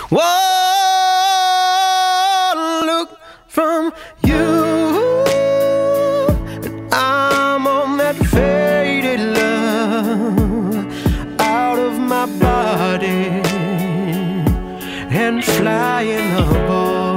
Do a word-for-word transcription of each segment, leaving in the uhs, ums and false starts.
Whoa, look from you, and I'm on that faded love out of my body and flying above.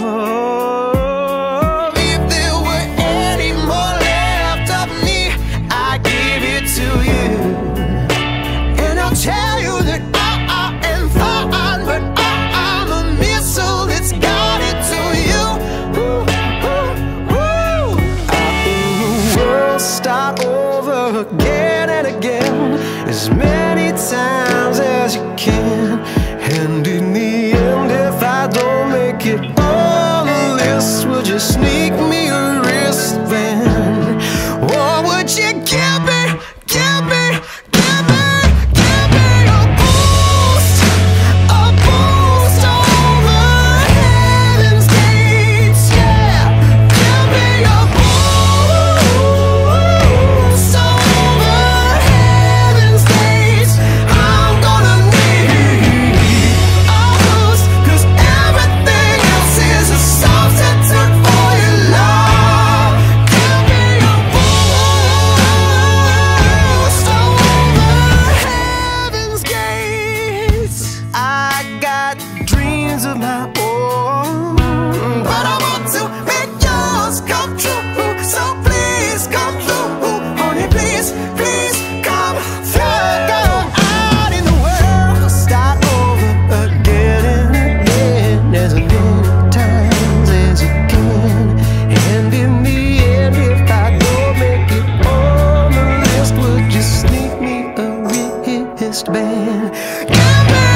If there were any more left of me, I'd give it to you, and I'll tell you that I, I am fine, but I, I'm a missile that's guided to you. Ooh, ooh, ooh. Out in the world, start over again and again, as many times as you can. And in the end, if I don't make it on the list, would you sneak me a wristband? Or would you give me, give me, give me, give me a boost, a boost over heaven's gates, yeah. Give me a boost over heaven's gates. I'm gonna need a boost, 'cause everything else is a substitute for your love. Give me a boost over heaven's gates. I got dreams of my own, but I want to make yours come true. So please come through, honey, please, please come through. Go out in the world, start over again and again, as many times as you can. And in the end, if I don't make it on the list, would you sneak me a wristband? Give me